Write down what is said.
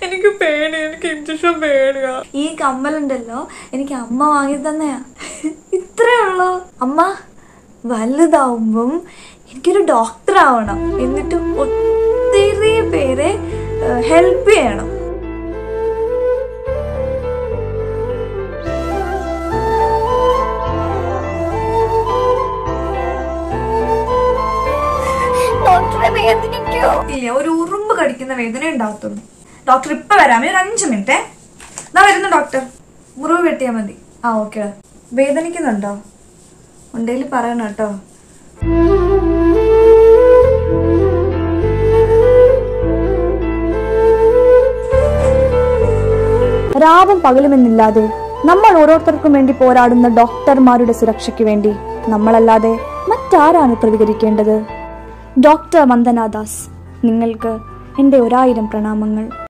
എനിക്ക് പേടി, എനിക്ക് ഇഞ്ചക്ഷൻ പേടിയാ. ഈ കമ്മലുണ്ടല്ലോ എനിക്ക് അമ്മ വാങ്ങി തന്നെയാ. ഇത്രേ ഉള്ളൂ. അമ്മ വലുതാവുമ്പം എനിക്കൊരു ഡോക്ടർ ആവണം, എന്നിട്ട് ഒത്തിരി പേരെ ഹെൽപ്പ് ചെയ്യണം. ഇല്ല, ഒരു ഉറുമ്പ് കടിക്കുന്ന വേദന ഉണ്ടാവത്തുള്ളൂ. ഡോക്ടർ ഇപ്പൊ വരാമേ, ഒരു 5 മിനിറ്റ്. എന്നാ വരുന്നു ഡോക്ടർ. മുറിവ് വെട്ടിയാ മതി. ആ ഓക്കെ. വേദനിക്കുന്നുണ്ടോ? ഉണ്ടെങ്കിൽ പറയണം കേട്ടോ. രാവും പകലുമെന്നില്ലാതെ നമ്മൾ ഓരോരുത്തർക്കും വേണ്ടി പോരാടുന്ന ഡോക്ടർമാരുടെ സുരക്ഷയ്ക്ക് വേണ്ടി നമ്മളല്ലാതെ മറ്റാരാണ് പ്രതികരിക്കേണ്ടത്? ഡോക്ടർ വന്ദന ദാസ്, നിങ്ങൾക്ക് എൻ്റെ 1000 പ്രണാമങ്ങൾ.